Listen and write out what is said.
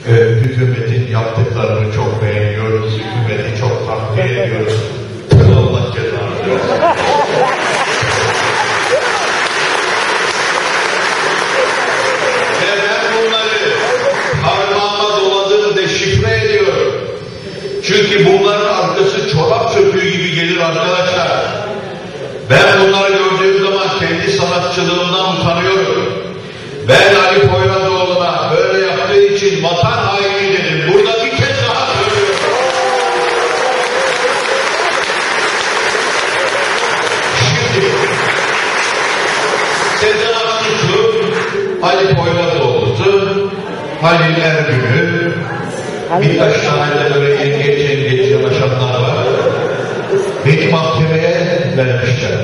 hükümetin yaptıklarını çok beğeniyoruz, hükümeti çok takdir ediyoruz. Allah cezanı versin. Ve ben bunları parmağıma doladığım deşifre ediyorum. Çünkü bunların arkası çorap söküğü gibi gelir arkadaşlar. Ben bunları gördüğüm zaman kendi sanatçılığımdan utanıyorum. Ben Ali Poyrazoğlu'na böyle yaptığı için vatan haini dedim. Burada bir kez daha söylüyorum. Şimdi Sezen Aksu'su, Ali Poyrazoğlu'su, Halil Ergün'ü, birkaç tane de böyle yengeç yanaşanlar var. Beni mahkemeye vermişler.